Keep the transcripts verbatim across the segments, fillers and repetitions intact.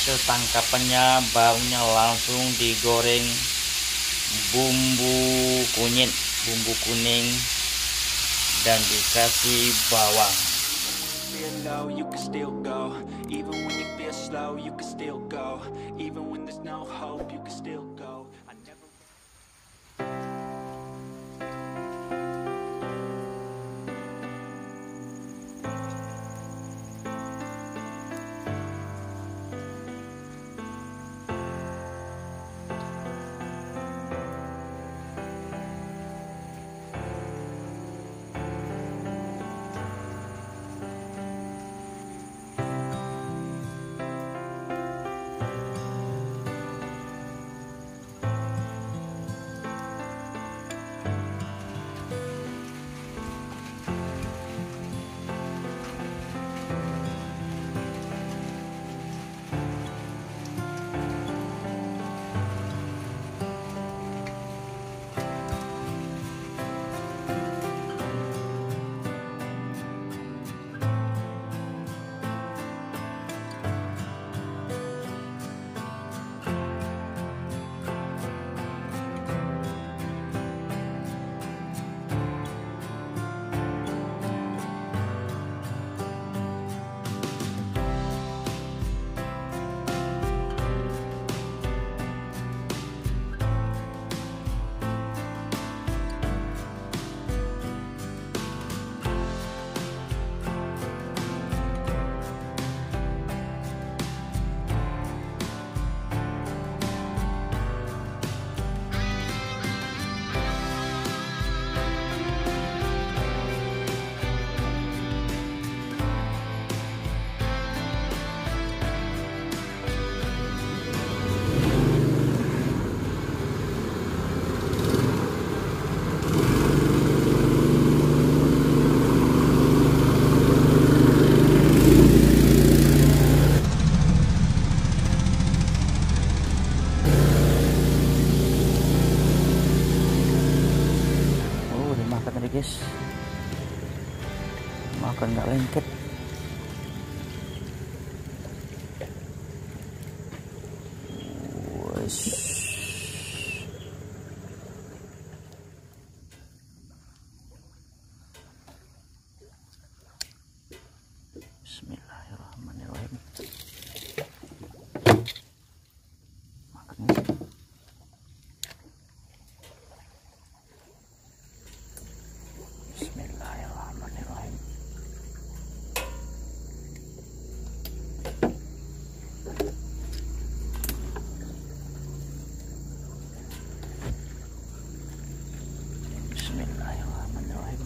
hasil tangkapannya, baunya langsung digoreng bumbu kunyit, bumbu kuning, dan dikasih bawang. Feel low, you can still go. Even when you feel slow, you can still go. Even when there's no hope, you can still go. I never guys, makan nggak lengket. Wes. Bismillahirrahmanirrahim. Makan. Bismillahirrahmanirrahim. Bismillahirrahmanirrahim.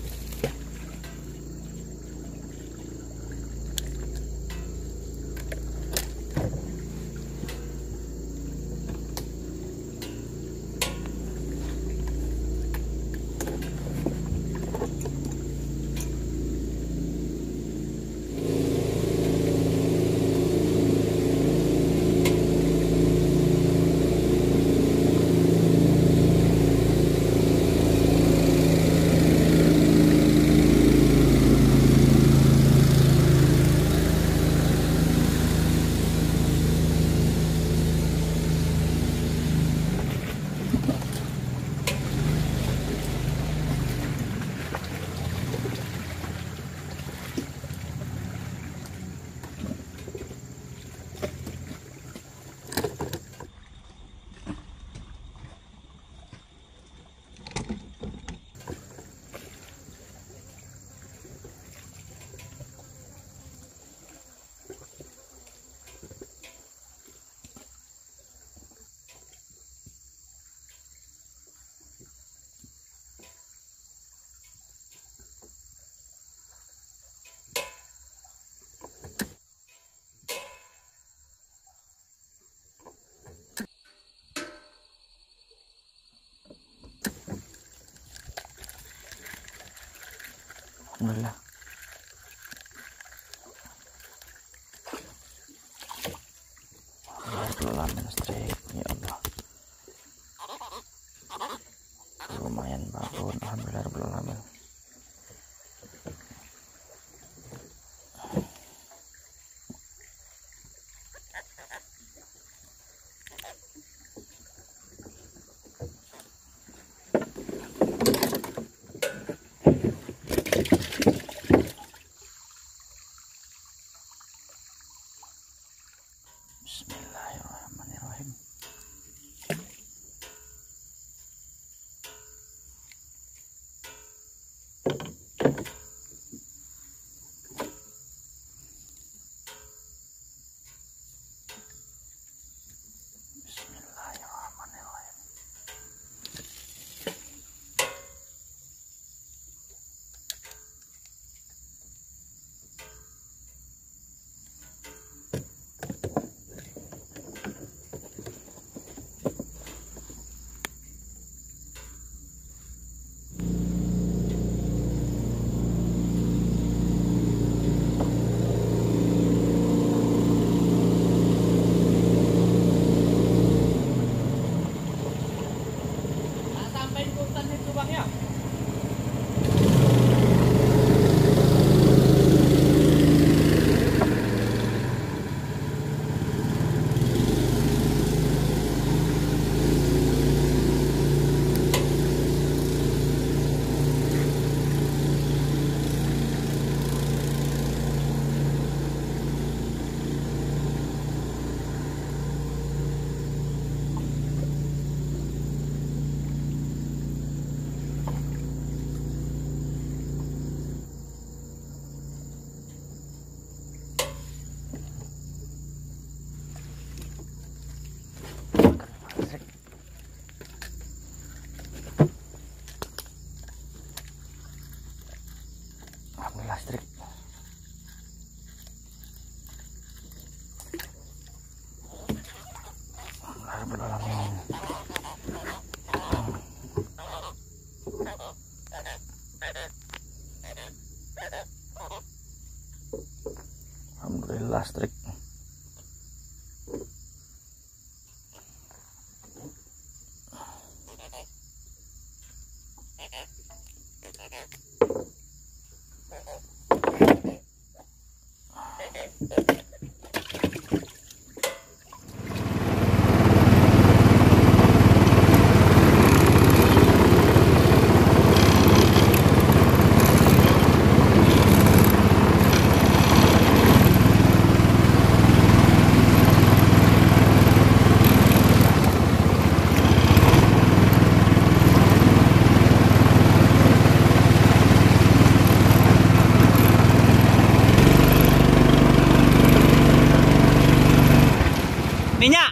Alhamdulillah. Alhamdulillah strik, ya Allah. Lumayan bangun, alhamdulillah rabbil alamin. listrik. Alhamdulillah. Alhamdulillah listrik. Minyak.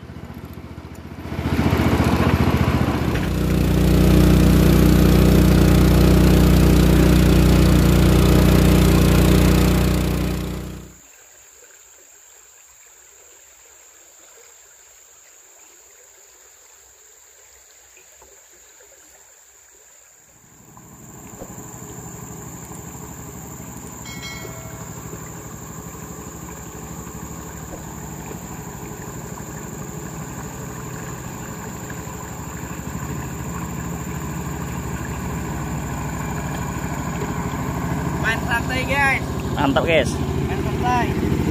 Main santai guys. Mantap guys. Main santai.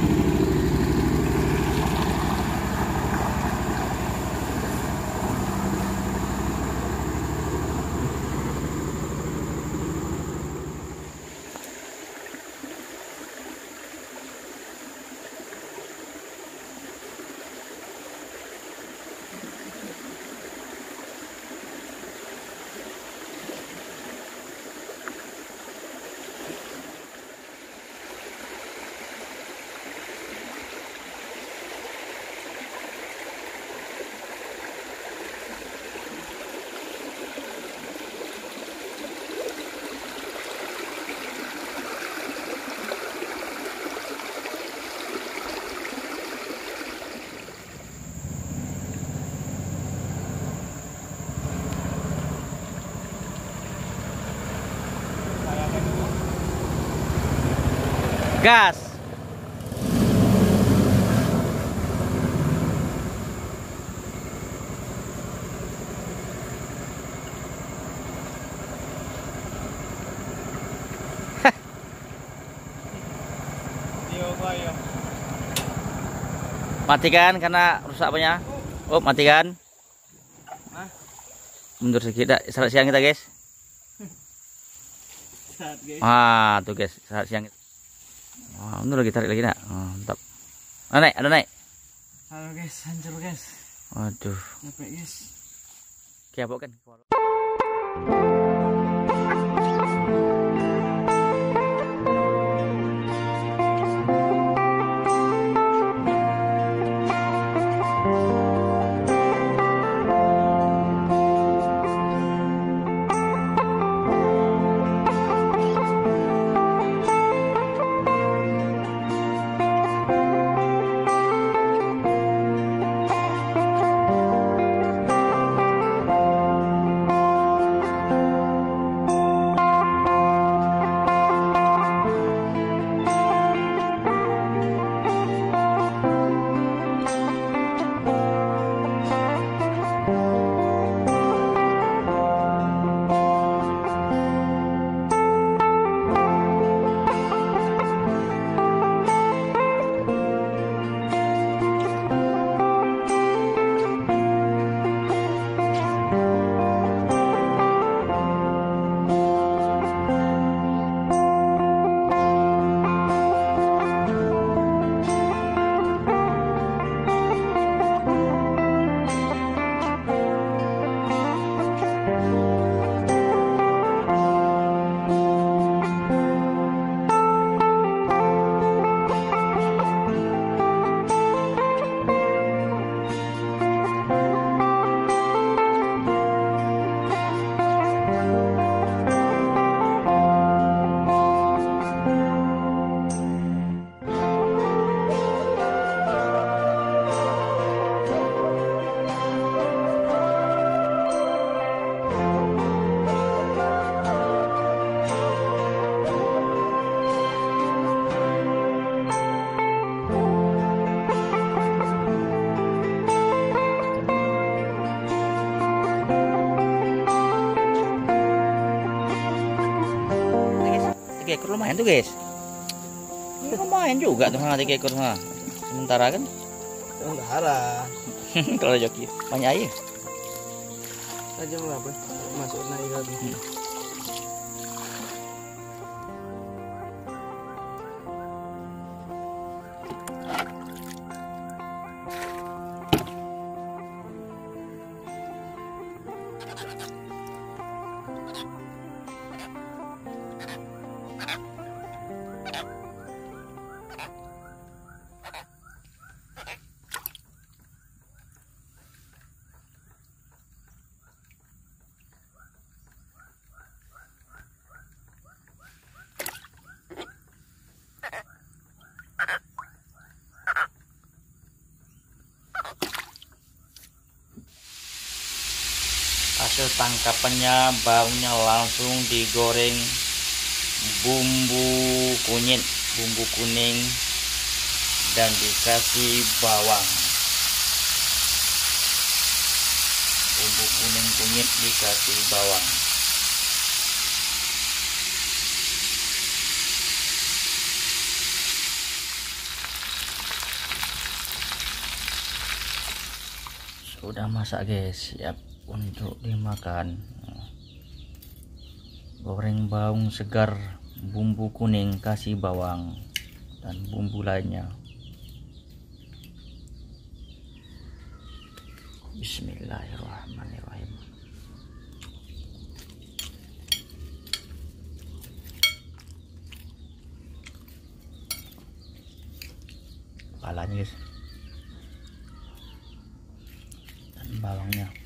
Gas. Matikan karena rusak apanya. Oh, matikan. Hah? Mundur sedikit, saat siang kita guys. Saat guys. Ah, tuh guys, saat siang. Wah, ini lagi tarik lagi nak. Oh, mantap. Ada naik, ada naik. Halo guys, hancur guys. Waduh. Capek guys. Kiapok kan. Tiga ekor lumayan tuh guys. Ini lumayan juga tuh ha, tiga ekor ha. Sementara kan. Sementara. Kalau joki banyak air. Aja berapa? Masuk naik lagi. Hmm. Hasil tangkapannya, baunya langsung digoreng bumbu kunyit, bumbu kuning, dan dikasih bawang. Bumbu kuning kunyit dikasih bawang. Sudah masak guys, siap untuk dimakan. Goreng bawang segar, bumbu kuning, kasih bawang dan bumbu lainnya. Bismillahirrahmanirrahim. Kepalanya guys, dan bawangnya.